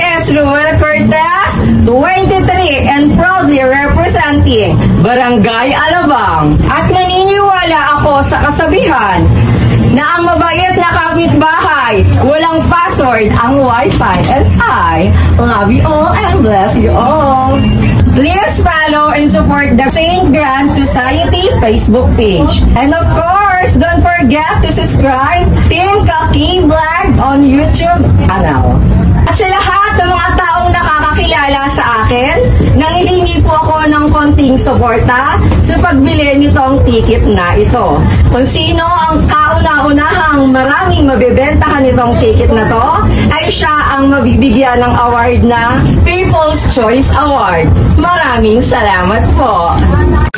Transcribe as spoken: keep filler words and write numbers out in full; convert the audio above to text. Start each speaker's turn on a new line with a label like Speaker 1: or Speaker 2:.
Speaker 1: is Rhuel Cortez, twenty-three, and proudly representing Barangay Alabang. At naniniwala ako sa kasabihan na ang mabait na kapitbahay, walang password ang Wi-Fi. And I love you all and bless you all. Please follow and support the Saint Grand Society Facebook page. And of course, don't forget to subscribe Team Kaki Vlog on YouTube channel. At sa lahat ng mga taong nakakakilala sa akin, nangihingi po ako ng konting suporta sa pagbili nitong ticket na ito. Kung sino ang kauna-unahang maraming mabibentahan nitong ticket na to, ay siya ang mabibigyan ng award na People's Choice Award. Maraming salamat po!